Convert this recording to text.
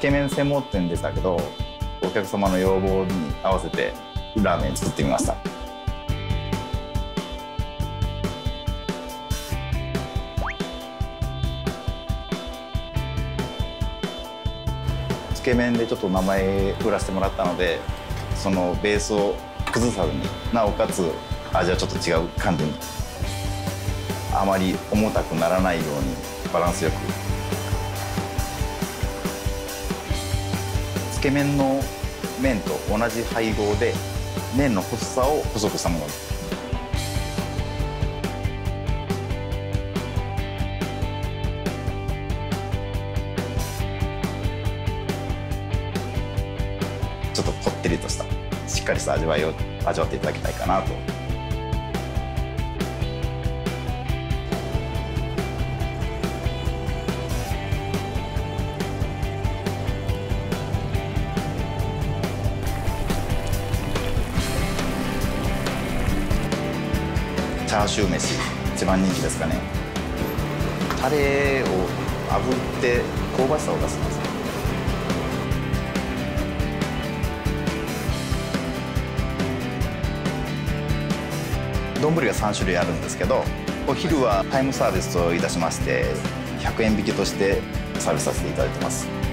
け麺専門店でしたけど、お客様の要望に合わせてラーメン作ってみました。つけ麺でちょっと名前売らせてもらったので、そのベースを崩さずに、なおかつ味はちょっと違う感じに、あまり重たくならないようにバランスよく。つけ麺の麺と同じ配合で麺の細さを細くしたものです。ちょっとこってりとしたしっかりした味わいを味わっていただきたいかなと。チャーシュー飯一番人気ですかね。タレを炙って香ばしさを出すんです。丼が3種類あるんですけど、お昼はタイムサービスといたしまして100円引きとしてサービスさせていただいてます。